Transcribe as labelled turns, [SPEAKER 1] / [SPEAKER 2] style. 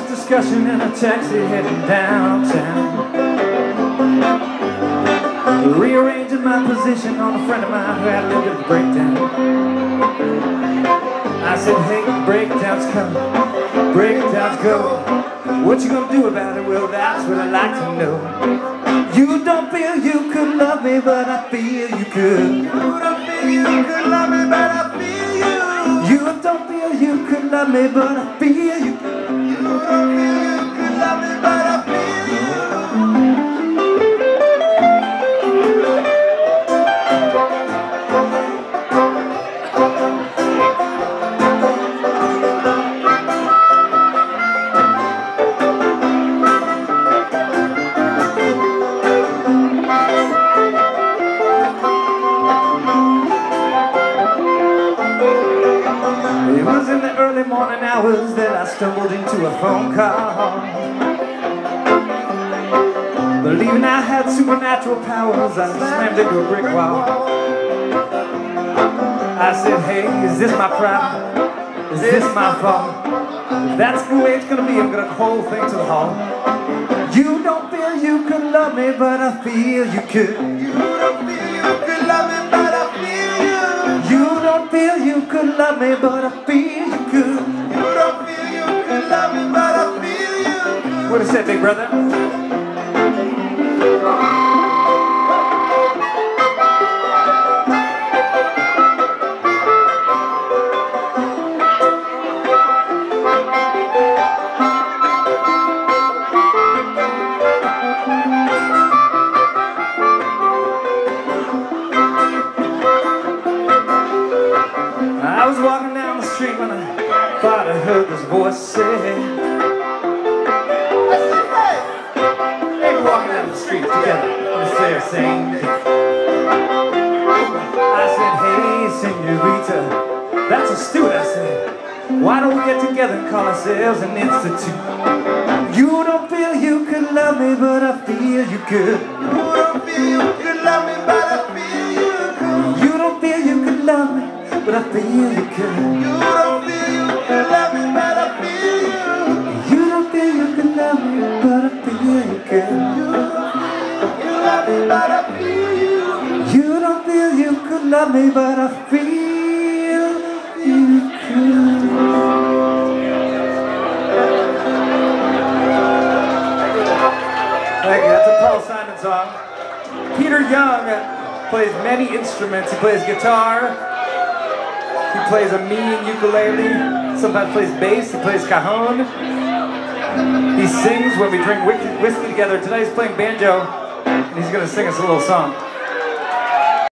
[SPEAKER 1] this discussion in a taxi heading downtown, rearranging my position on a friend of mine who had a little bit of a breakdown. I said, hey, breakdowns come, breakdowns go. What you gonna do about it? Well, that's what I'd like to know. You don't feel you could love me, but I feel you could. You don't feel you could love me, but I feel you. You don't feel you could love me, but I feel you. You don't feel you could love me, but I feel you. It was in the early morning hours that I stumbled into a phone call, believing I had supernatural powers. I slammed into a brick wall. I said, hey, is this my problem? Is this my fault? If that's the way it's gonna be, I'm gonna hold things to the hall. You don't feel you could love me, but I feel you could. You don't feel you could love me, but I feel you. You don't feel you could love me, but I feel you could. You don't feel you could love me, but I feel you. What is that, big brother? I was walking down the street when I thought I heard this voice say, I said, hey, we're walking down the street together. Let's say a saying. I said, hey, senorita, that's astute. I said, why don't we get together and call ourselves an institute? You don't feel you could love me, but I feel you could. You don't feel you could love me, but I feel you could. You don't feel you could love me, but I feel you could. You don't feel you could love me, but I feel you. You don't feel you could love me, but I feel you could. You love me, but I feel you. You don't feel you could love me, but I feel you could. Thank you. That's a Paul Simon song. Peter Young plays many instruments. He plays guitar. He plays a mean ukulele, sometimes plays bass, he plays cajon. He sings when we drink whiskey together. Tonight he's playing banjo, and he's going to sing us a little song.